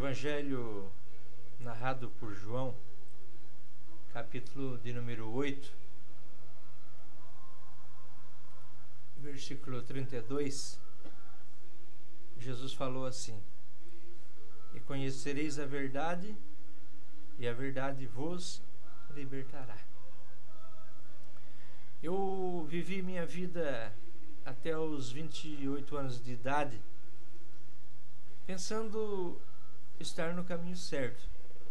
Evangelho narrado por João, capítulo de número 8, versículo 32, Jesus falou assim: e conhecereis a verdade, e a verdade vos libertará. Eu vivi minha vida até os 28 anos de idade pensando estar no caminho certo.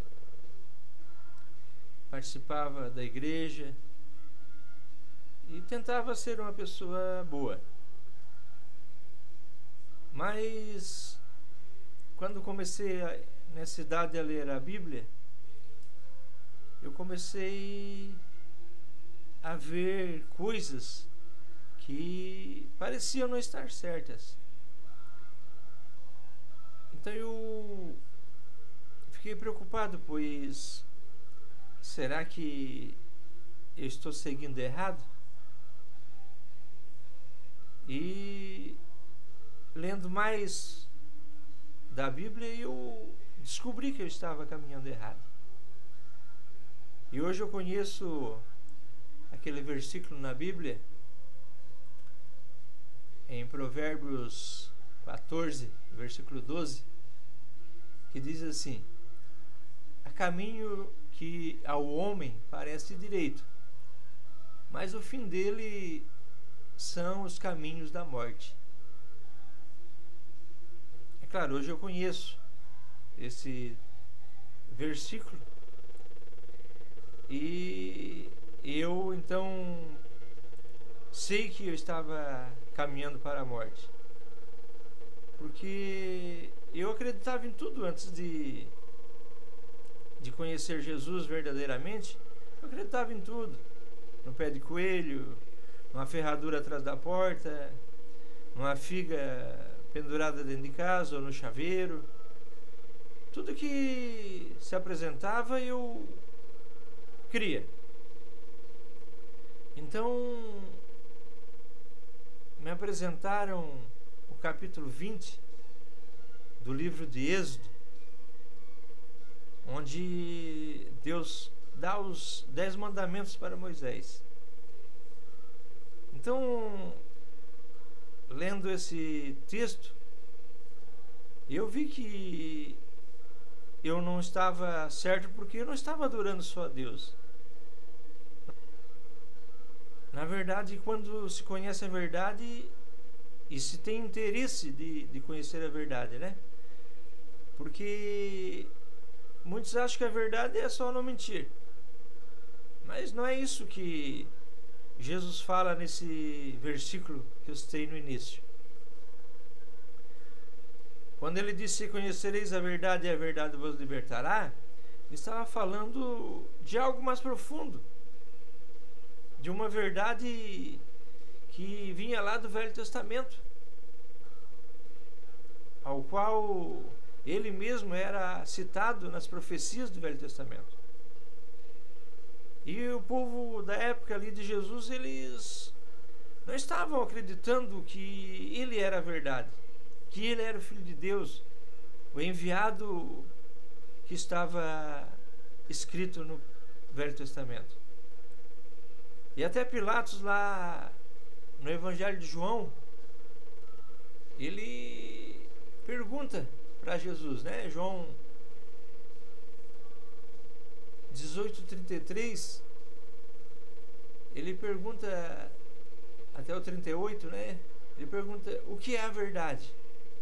Participava da igreja e tentava ser uma pessoa boa. Mas quando comecei nessa idade a ler a Bíblia, eu comecei a ver coisas que pareciam não estar certas. Então eu fiquei preocupado, pois será que eu estou seguindo errado? E lendo mais da Bíblia, eu descobri que eu estava caminhando errado. E hoje eu conheço aquele versículo na Bíblia, em Provérbios 14, versículo 12, que diz assim: há caminho que ao homem parece direito, mas o fim dele são os caminhos da morte. É claro, hoje eu conheço esse versículo e eu então sei que eu estava caminhando para a morte, porque eu acreditava em tudo antes de conhecer Jesus verdadeiramente. Eu acreditava em tudo: no pé de coelho, numa ferradura atrás da porta, numa figa pendurada dentro de casa ou no chaveiro. Tudo que se apresentava eu cria. Então me apresentaram o capítulo 20 do livro de Êxodo, onde Deus dá os 10 mandamentos para Moisés. Então, lendo esse texto, eu vi que eu não estava certo, porque eu não estava adorando só a Deus. Na verdade, quando se conhece a verdade e se tem interesse de conhecer a verdade, né? Porque muitos acham que a verdade é só não mentir. Mas não é isso que Jesus fala nesse versículo que eu citei no início. Quando ele disse: conhecereis a verdade e a verdade vos libertará, ele estava falando de algo mais profundo, de uma verdade que vinha lá do Velho Testamento, ao qual ele mesmo era citado nas profecias do Velho Testamento. E o povo da época ali de Jesus, eles não estavam acreditando que ele era a verdade, que ele era o Filho de Deus, o enviado que estava escrito no Velho Testamento. E até Pilatos, lá no Evangelho de João, ele pergunta para Jesus, né? João 18:33, ele pergunta até o 38, né? Ele pergunta: o que é a verdade?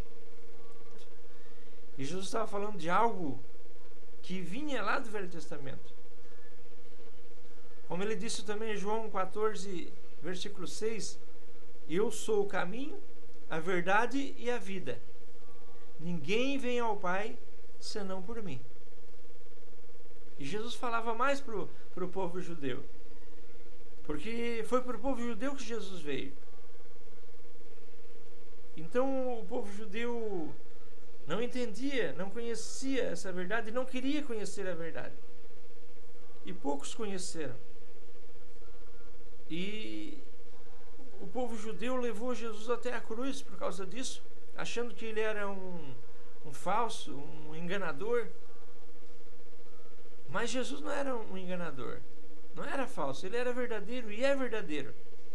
E Jesus estava falando de algo que vinha lá do Velho Testamento. Como ele disse também em João 14, versículo 6: eu sou o caminho, a verdade e a vida. Ninguém vem ao Pai senão por mim. E Jesus falava mais para o povo judeu, porque foi para o povo judeu que Jesus veio. Então o povo judeu não entendia, não conhecia essa verdade, não queria conhecer a verdade. E poucos conheceram. E o povo judeu levou Jesus até a cruz por causa disso, achando que ele era um um falso, um enganador. Mas Jesus não era um enganador, não era falso, ele era verdadeiro e é verdadeiro.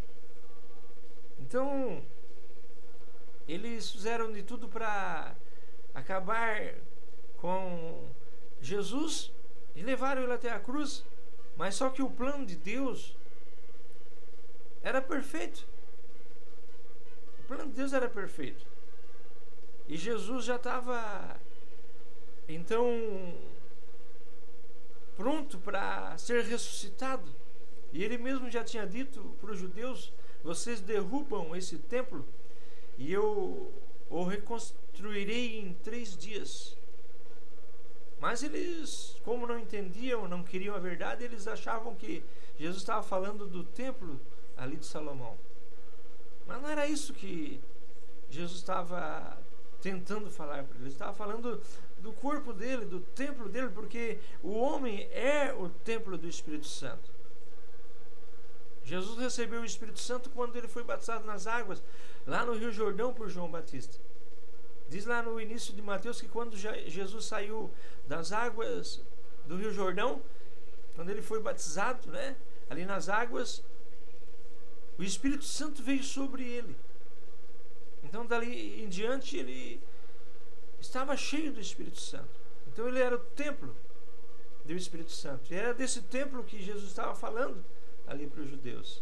Então, eles fizeram de tudo para acabar com Jesus e levaram ele até a cruz. Mas só que o plano de Deus era perfeito. O plano de Deus era perfeito. E Jesus já estava, então, pronto para ser ressuscitado. E ele mesmo já tinha dito para os judeus: vocês derrubam esse templo e eu o reconstruirei em 3 dias. Mas eles, como não entendiam, não queriam a verdade, eles achavam que Jesus estava falando do templo ali de Salomão. Mas não era isso que Jesus estava tentando falar para eles. Ele estava falando do corpo dele, do templo dele, porque o homem é o templo do Espírito Santo. Jesus recebeu o Espírito Santo quando ele foi batizado nas águas, lá no Rio Jordão, por João Batista. Diz lá no início de Mateus que quando Jesus saiu das águas do Rio Jordão, quando ele foi batizado, né, ali nas águas, o Espírito Santo veio sobre ele. Então dali em diante ele estava cheio do Espírito Santo. Então ele era o templo do Espírito Santo. E era desse templo que Jesus estava falando ali para os judeus.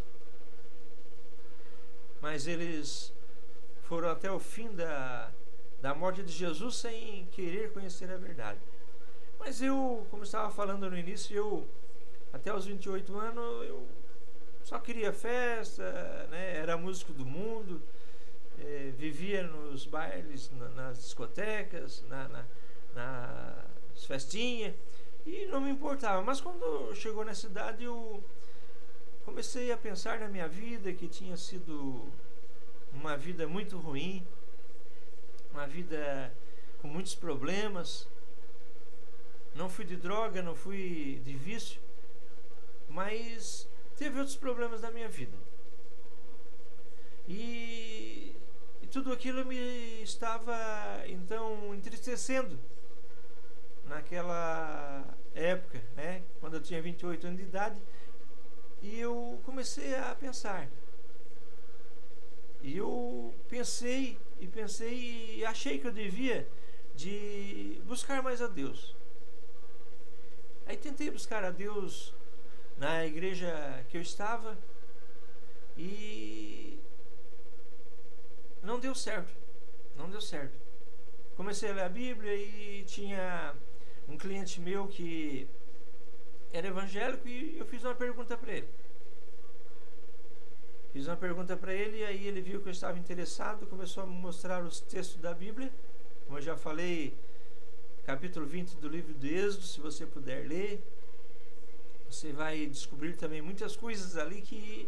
Mas eles foram até o fim da morte de Jesus sem querer conhecer a verdade. Mas eu, como estava falando no início, até os 28 anos, eu só queria festa, né? Era músico do mundo, vivia nos bailes, nas discotecas, nas festinhas, e não me importava. Mas quando chegou nessa idade, eu comecei a pensar na minha vida, que tinha sido uma vida muito ruim, uma vida com muitos problemas. Não fui de droga, não fui de vício, mas teve outros problemas na minha vida. E tudo aquilo me estava, então, entristecendo naquela época, né? Quando eu tinha 28 anos de idade. E eu comecei a pensar. E eu pensei e achei que eu devia de buscar mais a Deus. Aí tentei buscar a Deus na igreja que eu estava e não deu certo. Comecei a ler a Bíblia e tinha um cliente meu que era evangélico e eu fiz uma pergunta para ele. E aí ele viu que eu estava interessado, começou a me mostrar os textos da Bíblia. Como eu já falei, capítulo 20 do livro de Êxodo, se você puder ler, você vai descobrir também muitas coisas ali que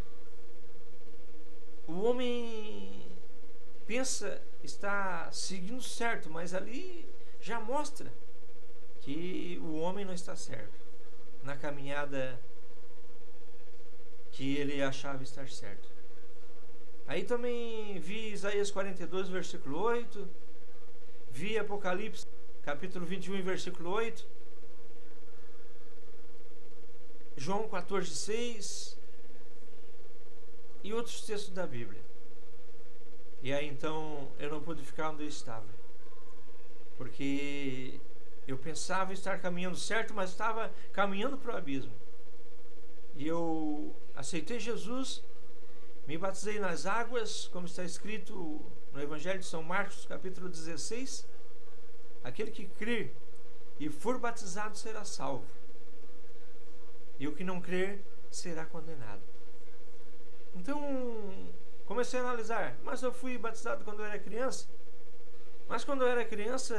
o homem pensa estar seguindo certo, mas ali já mostra que o homem não está certo na caminhada que ele achava estar certo. Aí também vi Isaías 42, versículo 8, vi Apocalipse, capítulo 21, versículo 8, João 14, 6 e outros textos da Bíblia. E aí então eu não pude ficar onde eu estava, porque eu pensava estar caminhando certo, mas estava caminhando para o abismo. E eu aceitei Jesus, me batizei nas águas, como está escrito no Evangelho de São Marcos, capítulo 16. Aquele que crer e for batizado será salvo, e o que não crer será condenado. Então comecei a analisar, mas eu fui batizado quando eu era criança. Mas quando eu era criança,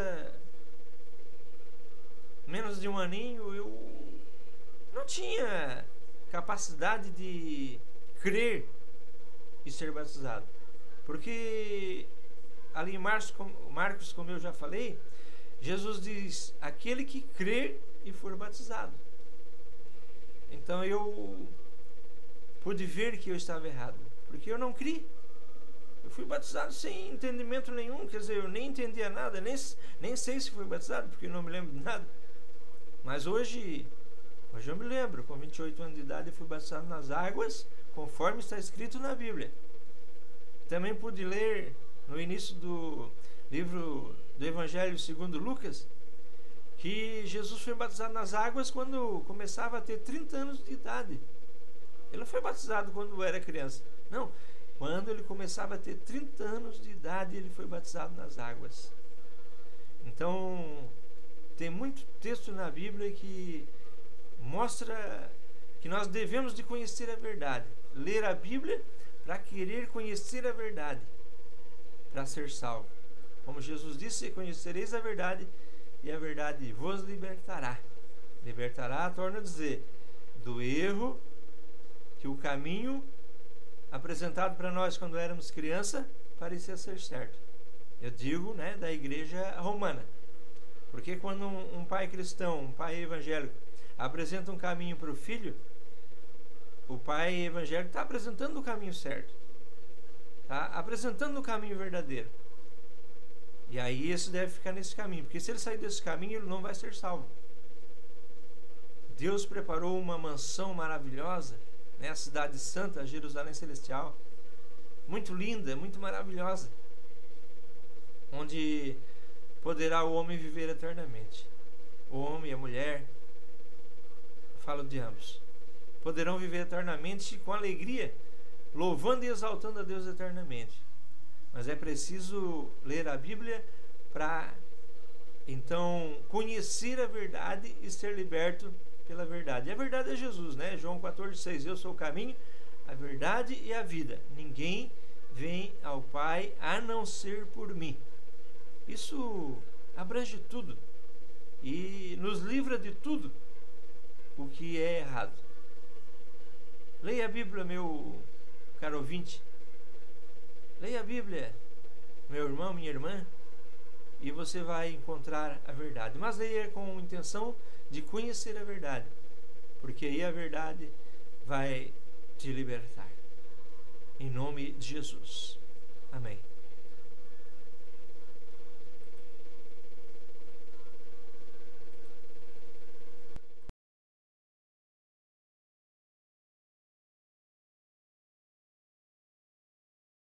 menos de um aninho, eu não tinha capacidade de crer e ser batizado. Porque ali em Marcos, como eu já falei, Jesus diz: aquele que crer e for batizado. Então eu pude ver que eu estava errado, porque eu não criei. Eu fui batizado sem entendimento nenhum, quer dizer, eu nem entendia nada, nem sei se fui batizado, porque não me lembro de nada. Mas hoje eu me lembro, com 28 anos de idade eu fui batizado nas águas, conforme está escrito na Bíblia. Também pude ler no início do livro do Evangelho segundo Lucas, que Jesus foi batizado nas águas quando começava a ter 30 anos de idade. Ele não foi batizado quando era criança. Não, quando ele começava a ter 30 anos de idade, ele foi batizado nas águas. Então, tem muito texto na Bíblia que mostra que nós devemos de conhecer a verdade. Ler a Bíblia para querer conhecer a verdade, para ser salvo. Como Jesus disse, conhecereis a verdade e a verdade vos libertará. Libertará, torna a dizer, do erro, que o caminho apresentado para nós quando éramos criança parecia ser certo. Eu digo, né, da igreja romana. Porque quando um pai cristão, um pai evangélico, apresenta um caminho para o filho, o pai evangélico está apresentando o caminho certo. Está apresentando o caminho verdadeiro. E aí esse deve ficar nesse caminho. Porque se ele sair desse caminho, ele não vai ser salvo. Deus preparou uma mansão maravilhosa, né, a cidade santa, a Jerusalém Celestial. Muito linda, muito maravilhosa. Onde poderá o homem viver eternamente. O homem e a mulher, eu falo de ambos, poderão viver eternamente com alegria, louvando e exaltando a Deus eternamente. Mas é preciso ler a Bíblia para então conhecer a verdade e ser liberto pela verdade. E a verdade é Jesus, né? João 14,6: eu sou o caminho, a verdade e a vida. Ninguém vem ao Pai a não ser por mim. Isso abrange tudo e nos livra de tudo o que é errado. Leia a Bíblia, meu caro ouvinte. Leia a Bíblia, meu irmão, minha irmã, e você vai encontrar a verdade. Mas leia com intenção de conhecer a verdade, porque aí a verdade vai te libertar. Em nome de Jesus. Amém.